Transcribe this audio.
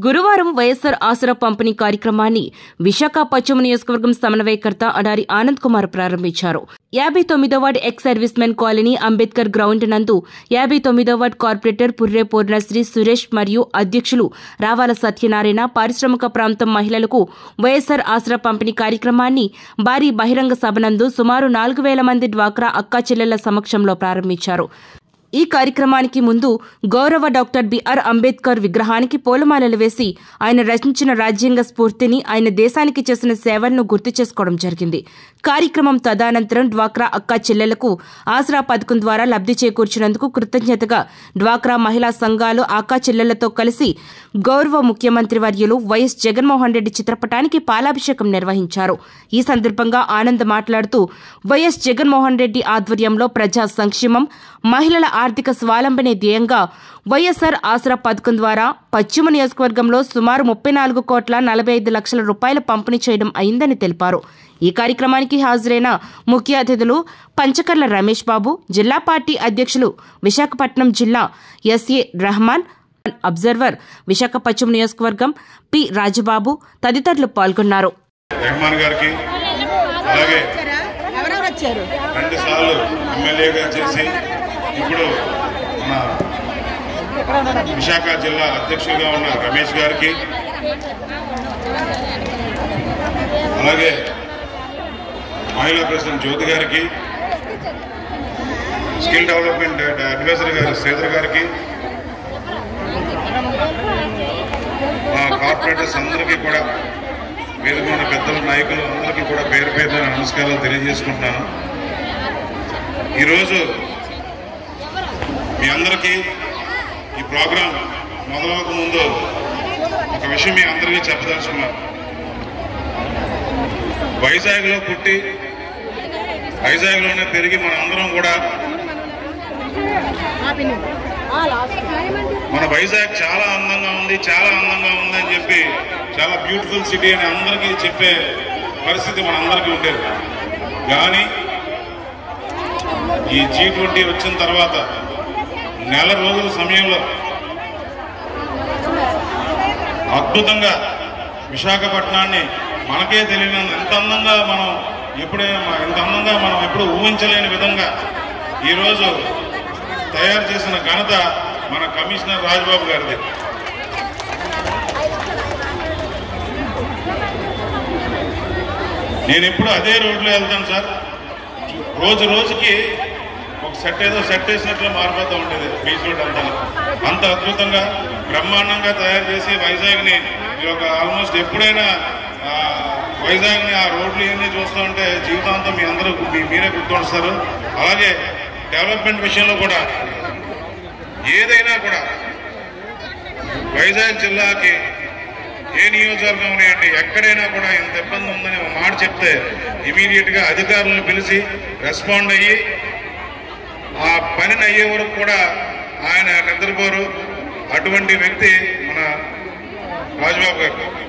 గురువారం వైఎస్ఆర్ ఆసరా పంపిణీ కార్యక్రమాన్ని విశాఖ పశ్చిమ నియోజకవర్గం సమన్వయకర్త అడారి ఆనంద్ కుమార్ ప్రారంభించారు. 59వ ward ex servicemen colony Ambedkar ground నందు 59వ వార్డు కార్పొరేటర్ పుర్రే పూర్ణశ్రీ సురేష్ మరియు అధ్యక్షులు రావాల సత్యనారాయణ పారిశ్రామిక ప్రాంతం మహిళలకు వైఎస్ఆర్ ఆసరా పంపిణీ కార్యక్రమాన్ని భారీ బహిరంగ సభనందు సుమారు 4,000 మంది డ్వాక్రా అక్కా చెల్లెళ్ల సమక్షంలో ప్రారంభించారు. ఈ కార్యక్రమానికి ముందు గౌరవ డాక్టర్ బిఆర్ అంబేద్కర్ విగ్రహానికి పూలమాలలు వేసి ఆయన రచించిన రాజ్యాంగ స్ఫూర్తిని, ఆయన దేశానికి చేసిన సేవలను గుర్తు చేసుకోవడం జరిగింది. కార్యక్రమం తదనంతరం డ్వాక్రా అక్కా చెల్లెలకు ఆసరా పథకం ద్వారా లబ్ధి చేకూర్చినందుకు కృతజ్ఞతగా డ్వాక్రా మహిళా సంఘాలు అక్కా చెల్లెలతో కలిసి గౌరవ ముఖ్యమంత్రి వర్యులు వైఎస్ జగన్మోహన్ రెడ్డి చిత్రపటానికి పాలాభిషేకం నిర్వహించారు. ఈ సందర్భంగా ఆనంద్ మాట్లాడుతూ వైఎస్ జగన్మోహన్ రెడ్డి ఆధ్వర్యంలో ప్రజా సంక్షేమం, మహిళల ఆర్థిక స్వావలంబనే ధ్యేయంగా వైఎస్ఆర్ ఆసరా పథకం ద్వారా పశ్చిమ నియోజకవర్గంలో సుమారు 34,45,00,000 రూపాయలు పంపిణీ చేయడం అయిందని తెలిపారు. ఈ కార్యక్రమానికి హాజరైన ముఖ్య అతిథులు పంచకర్ల రమేష్ బాబు, జిల్లా పార్టీ అధ్యక్షులు విశాఖపట్నం జిల్లా ఎస్ఏ రహమాన్, అబ్జర్వర్ విశాఖ పశ్చిమ నియోజకవర్గం పి రాజబాబు తదితరులు పాల్గొన్నారు. ఇప్పుడు మన విశాఖ జిల్లా అధ్యక్షులుగా ఉన్న రమేష్ గారికి, అలాగే మహిళా ప్రెసిడెంట్ జ్యోతి గారికి, స్కిల్ డెవలప్మెంట్ అడ్వైజర్ గారు శ్రీధర్ గారికి, కార్పొరేటర్స్ అందరికీ కూడా, వేదిక ఉన్న పెద్దల నాయకులు అందరికీ కూడా పేరు పేరున నమస్కారాలు తెలియజేసుకుంటున్నాను. ఈరోజు మీ అందరికీ ఈ ప్రోగ్రాం మొదలవక ముందు ఒక విషయం మీ అందరికీ చెప్పదలుచుకున్నాను. వైజాగ్లో పుట్టి వైజాగ్లోనే పెరిగి మన అందరం కూడా మన వైజాగ్ చాలా అందంగా ఉంది, చాలా అందంగా ఉంది అని చెప్పి, చాలా బ్యూటిఫుల్ సిటీ అని అందరికీ చెప్పే పరిస్థితి మన అందరికీ ఉండేది. కానీ ఈ G20 వచ్చిన తర్వాత నెల రోజుల సమయంలో అద్భుతంగా విశాఖపట్నాన్ని మనకే తెలియని ఇంత అందంగా మనం ఎప్పుడు ఊహించలేని విధంగా ఈరోజు తయారు చేసిన ఘనత మన కమిషనర్ రాజబాబు గారిది. నేను ఎప్పుడు అదే రోడ్లో వెళ్తాను సార్. రోజు రోజుకి ఒక సెట్ వేసినట్లు మారిపోతూ ఉండేది బీచ్ రోడ్ అంతా. అంత అద్భుతంగా బ్రహ్మాండంగా తయారు చేసి వైజాగ్ని ఒక ఆల్మోస్ట్ ఎప్పుడైనా వైజాగ్ని ఆ రోడ్లు ఇవన్నీ చూస్తూ ఉంటే జీవితాంతం మీ అందరూ మీరే గుర్తుంటారు. అలాగే డెవలప్మెంట్ విషయంలో కూడా ఏదైనా కూడా వైజాగ్ జిల్లాకి ఏ నియోజకవర్గం ఉన్నాయండి, ఎక్కడైనా కూడా ఇంత ఇబ్బంది ఉందని ఒక మాట చెప్తే ఇమీడియట్గా అధికారులను పిలిచి రెస్పాండ్ అయ్యి ఆ పనిని అయ్యే వరకు కూడా ఆయన నిద్రపోరు. అటువంటి వ్యక్తి మన రాజబాబు గారు.